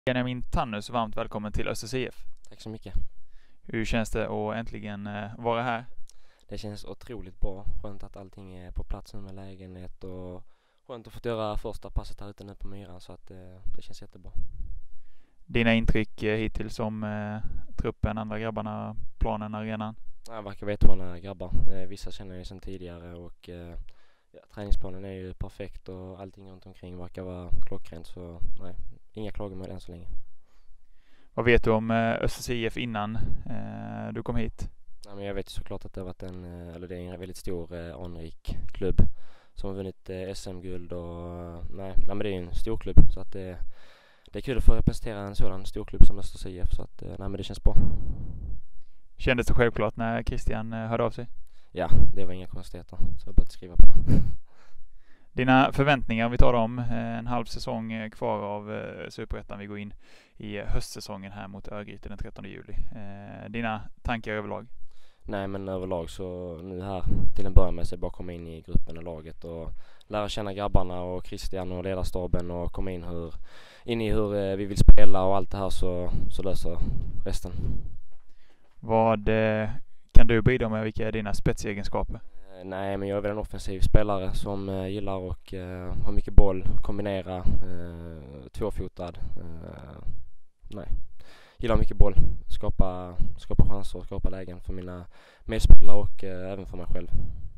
Benjamin Tannus, varmt välkommen till Östers IF. Tack så mycket. Hur känns det att äntligen vara här? Det känns otroligt bra. Skönt att allting är på plats nu med lägenhet och skönt att få göra första passet här ute nu på Myran, så att det känns jättebra. Dina intryck hittills om truppen, andra grabbarna, planen, arenan? Jag verkar vetvana grabbar. Vissa känner jag sedan tidigare och träningsplanen är ju perfekt och allting runt omkring verkar vara klockrent, så nej, inga klagomål än så länge. Vad vet du om Östers IF innan du kom hit? Ja, men jag vet såklart att det har varit det är en väldigt stor anrik klubb som har vunnit SM-guld och men det är en stor klubb, så att det är kul att få representera en sådan stor klubb som Östers IF, så att men det känns bra. Kändes det självklart när Christian hörde av sig? Ja, det var inga konstigheter, så jag bara att skriva på. Dina förväntningar, om vi tar dem, en halv säsong kvar av Superettan, vi går in i höstsäsongen här mot Örgryte den 13 juli. Dina tankar överlag? Nej, men överlag så nu här till en början med sig bara komma in i gruppen och laget och lära känna grabbarna och Christian och ledarstaben och komma in i hur vi vill spela och allt det här, så löser resten. Vad kan du bidra med? Vilka är dina spetsegenskaper? Nej, men jag är väl en offensiv spelare som gillar och har mycket boll, kombinera, tvåfotad. Gillar mycket boll, skapa chanser och skapa lägen för mina medspelare och även för mig själv.